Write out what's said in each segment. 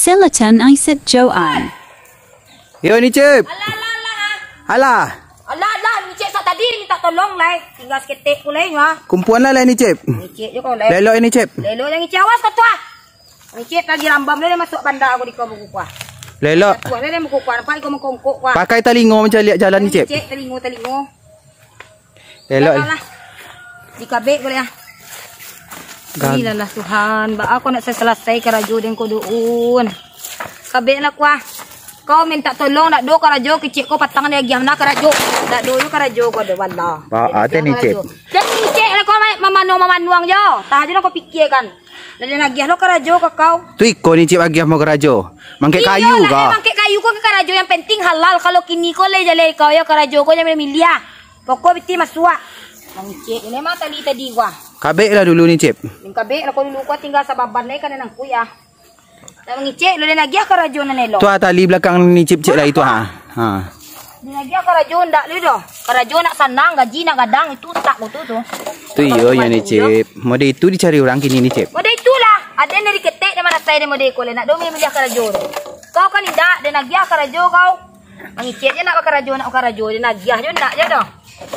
Silaton Isit Joan. Yo ni Cip. Alah. Alah. Ni Cip tadi minta tolong lah. Tinggal seketik pula ni ha. Kumpuan lah ni Cip. Ni Cip je kau lah. Lelok ni Cip. Lelok yang Cip awas kau tu ah. Ni Cip lagi rambam dia masuk bandar aku di kau buku kuah. Lelok. Kuah dia buku kuah nampak kau mengkongkok kuah. Pakai telingo macam lihat jalan ni Cip. Cip telingo. Lelok. Di kabek boleh ah. Inilah Tuhan, ba aku nak selesai kerajo dan kau doon. Kabek nak kuah. Kau minta tolong nak do kerajo kecik kau patang dia giam nak kerajo. Nak do kerajo kau do wallah. Ba ada ni Cip. Jadi cik lah kau mamanuang jo. Tah je kau fikirkan. Lalu nak giam lo kerajo kau. Tu iko ni Cip bagi mau kerajo. Mangkek kayu ka. Mangkek kayu kau ke kerajo yang penting halal. Kalau kini kau le jale kau ya kerajo kau yang miliah. Pokok biti masuk. Mang cik ini mah tadi gua. Kabek lah dulu ni Cip. Kabek lah kau dulu kau tinggal sababan ni kan nang kuya. Dah mengicik lu nak giah kerajo na nelo. Tu tali belakang ni Cip lah itu ha. Ha. Dia nak giah kerajo ndak lu doh. Kerajo nak sanang gaji nak gadang itu tak betul tu. Tu yo yang ni Cip. Model itu dicari orang kini ni Cip. Model itulah. Ada dari ketek dan mana saya model kau nak do milih kerajo tu. Kau kan ndak dia nak giah kerajo kau. Mengicik je nak kerajo dia nak giah je ndak je doh.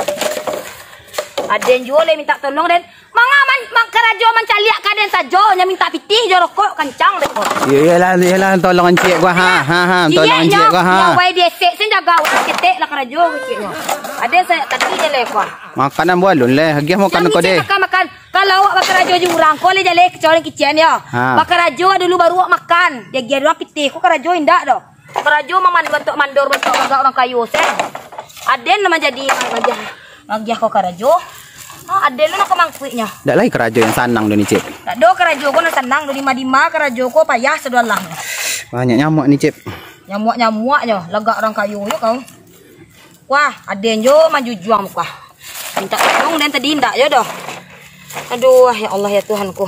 Ada yang jual minta tolong dan mang kerajo mencaliak kaden saja nya minta pitih je rokok kencang deh kok. Yalah tolong encik gua ha tolong encik gua ha. Yang way dia sek sen jaga ketek lah kerajo kecik gua. Ada saya tadi je le kok. Makanan bualun le hagi makan kau deh. Makan kalau awak kerajo jurang kau le jale kecuali kician ya. Kerajo dulu baru awak makan. Dia giat orang pitih kok kerajo indak doh. Kerajo bentuk mandor bentuk orang kayu sen. Ada nama jadi Magiah kau kerajo. Ada lu nak kemangkuiknya. Tak lagi kerajo yang sanang ni Cip. Tak do kerajo kau nak sanang do lima kerajo kau payah sedolah. Banyak nyamuk ni Cip. Nyamuk je, lagak orang kayu je kau. Wah, ada jo maju juang muka. Minta tolong dan tadi ndak je doh. Aduh, ya Allah ya Tuhanku.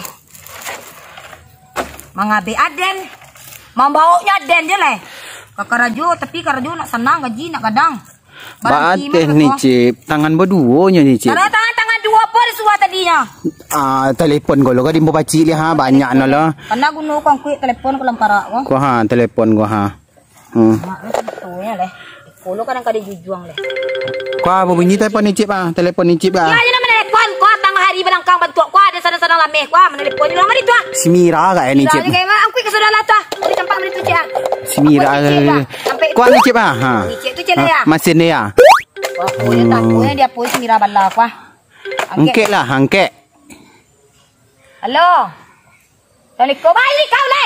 Mangabe Aden. Membawanya Aden je leh. Ke kerajo tapi kerajo nak sanang gaji nak gadang. Batin ni Cip, tangan berduanya ni Cip. Tangan dua apa disuah tadinya? Telepon kau lo kan dimbo baci li ha banyak no lo. Karena gunu kau kuik telepon ko lampara ko. Ko ha telepon ko ha. Mak tu ya leh. Kulo kadang kada jujuang leh. Ko apa bunyi telepon ni Cip telepon ni Cip Ya je nama telepon ko tang hari belangkang bantu ko ada sana-sana lameh ko mana telepon ni nama itu. Simira ka ni Cip. Jadi kayak ang kuik kesudah lah tu. Di tempat mana tu Cip. Simira. Ko ni Cip ha. Cip tu cele ya. Mesin ni ya. Wah, dia tak punya dia pun Simira bala ko. Angkek lah, angkek. Halo. Assalamualaikum. Baik kau leh.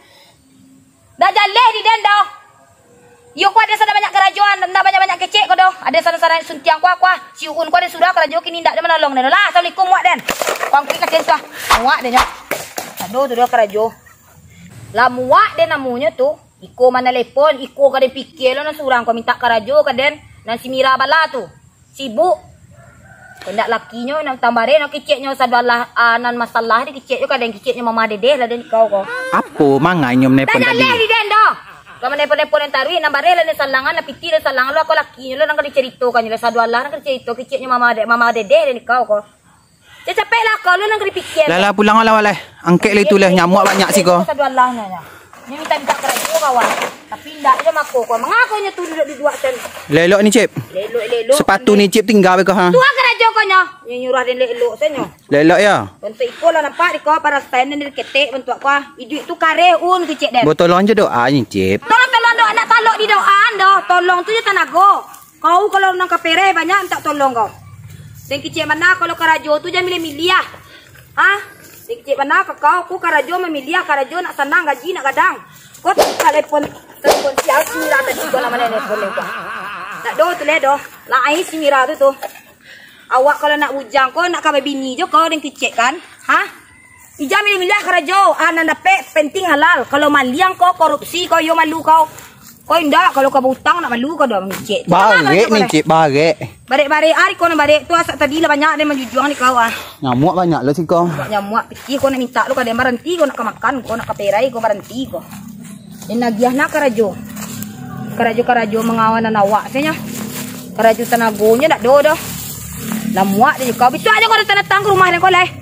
Dah jalan di den dah. Yo ko ada sana banyak kerajuan, dah banyak kecik ko doh. Ada sana-sana suntiang ko. Siun ko ada sudah kerajo kini ndak ada menolong den. Lah, Assalamualaikum muak den. Kau kuik katen tu. Muak den yo. Aduh tu dia kerajo. Lah muak den namanya tu. Iko mana telepon, iko kada fikir lo na surang ko minta kerajo kaden. Nan Simira bala tu. Sibuk. Kendak lakinya nang tambare nak keciknya sadalah nan masalah ni kecik juga kadang keciknya mama dedeh lah den kau ko. Apa mangai nyom nepon tadi? Dah di den dah. Kau menepon-nepon yang taruh nambare lah ni salangan na piti lah salangan lo aku lakinya lo nang kada ceritakan lah sadalah nang kada cerita keciknya mama dedeh den kau ko. Dia capek lah kau lo nang kada fikir. Lah pulang lah waleh. Angkek lah itu lah nyamuk banyak sih ko. Sadalah nya. Ni minta kerajo kawan. Tapi ndak ada mako ko. Mengakunya tu duduk di dua sen. Lelok ni Cip. Lelok. Sepatu ni Cip tinggal ke ha? Tu kerajo ko nya. Nyurah den lelok senyo. Lelok ya. Bentuk iko lah nampak di ko para stand ni ketek bentuk ko. Idu itu kare kecik den. Botolon je doa ni Cip. Tolong doa nak talok di doaan dah. Tolong tu je tanago. Kau kalau nang kapere banyak minta tolong kau. Sen kecik mana kalau kerajo tu jangan milih-milih ah. Ha? Sen kecik mana kau ku kerajo memilih kerajo nak senang gaji nak gadang. Kau telepon siapa Simira tadi kau nama telepon kau. Tak do tu le do. Lah ai Simira tu tu. Awak kalau nak bujang kau nak kawin bini je kau dengan kecik kan? Ha? Ijam milih-milih kerajo. Anak dapat penting halal. Kalau maliang kau korupsi kau yo malu kau. Kau indak kalau kau hutang nak malu kau dah mengicik. Barek ni Cip, barek. Barek hari kau nak barek tu asal tadi lah banyak dia menjujuang ni kau ah. Nyamuk banyak lah sih kau. Nyamuk pikir kau nak minta lu kau ada berhenti kau nak makan kau nak kaperai kau berhenti kau. Ini nagiah nak kerajo. Kerajo mengawan awak saya. Kerajo tanagonya dak do dah. Lah muak dia kau. Bisu aja kau datang ke rumah ni kau leh.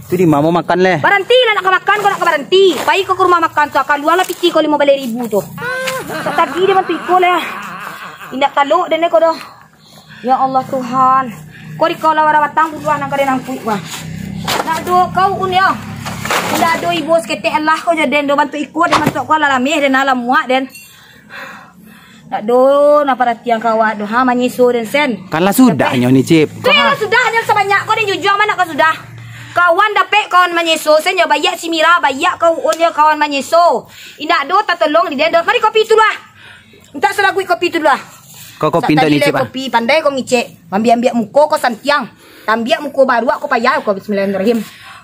Tu di mau makan leh. Berhenti lah nak makan kau nak berhenti. Pai kau ke rumah makan tu akan luar lah piti kau 15,000 tu. Tadi dia bantu ikut lah. Indak taluk dan kau dah. Ya Allah Tuhan. Kau di kau lah warna batang butuh anak kau nang puik wah. Nak do kau un ya. Indak do ibu seketek Allah kau jadi do bantu ikut dan bantu kau lah lamih dan alam muak dan. Nak do nak perhatian kau do ha manyiso dan sen. Kanlah sudahnya ni Cip. Tu yang sudah hanya sebanyak kau dan jujur mana kau sudah. Kawan dapat kawan menyeso. Saya bayak si Mira, bayak kau onnya kawan menyeso. Indak do tak tolong di dendor. Mari kopi tu lah. Minta selagui kopi tu lah. Kau kopi tak ni Cip. Kopi pandai kau ngicek. Ambil muka kau santiang. Ambil muka baru aku payah kau bismillahirrahmanirrahim.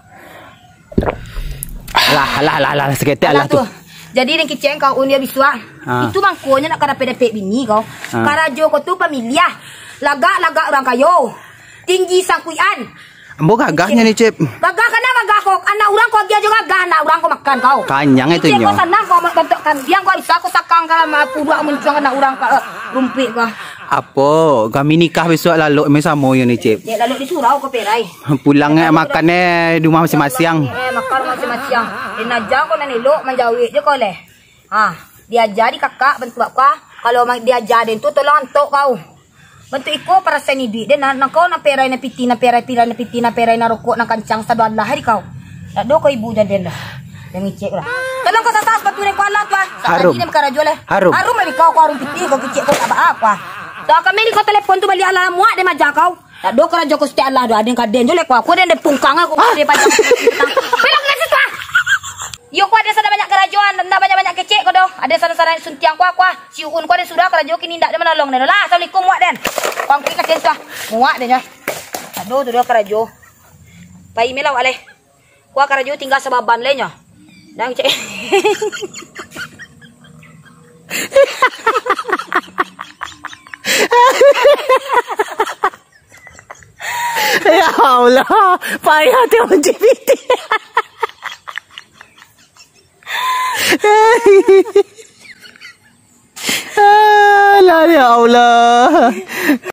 Alah seketek lah tu. Jadi yang kiceng kau unia biswa. Itu mangkonya nak dapat bini kau. Karajo kau tu pemiliah. Lagak orang kayo. Tinggi sangkuian. Ambo gagahnya ni Cip. Gagah kena gagah kok. Anak orang kau dia juga gagah. Anak orang kau makan kau. Kanyang itu nyo. Kau senang kau bentukkan dia kau bisa kau sakang kalau mampu dua muncul anak orang kau rumpik kau. Apa? Kami nikah besok lalu sama yo ni Cip. Ya lalu di surau kau perai. Pulangnya makan di rumah masing-masing. Makan masing-masing. Enaja kau nan elok menjawab je kau leh. Diajar di kakak bentuk kau. Kalau diajar den tu tolong antok kau. Bantu iko para sa ni duit. Dan kau na peray na piti na peray na rokok na kancang sa doan lah hari kau. Nado ko ibu dan lah. Yang ngicek lah. Tolong kau satas batu ni ko alat wah. Harum. Harum lagi kau harum piti kau kicek kau tak apa. So kami ni kau telepon tu balik ala muak de majak kau. Nado ko rajo ko setiap Allah do aden kaden jole kau. Aku den de pungkang aku de pajak. Pelak na situ. Yo ko ada sana banyak kerajuan, nda banyak-banyak kecek ko do. Ada sana-sana suntiang ko. Si uun ko ada sudah kerajo kini ndak ada menolong den. Lah, assalamualaikum muak den. Kau klik kat sah. Muak den ya. Aduh tu dia kerajo. Pai melau aleh. Ko kerajo tinggal sebaban le nya. Dang cek. Ya Allah, payah tu LGBT. Ya Allah.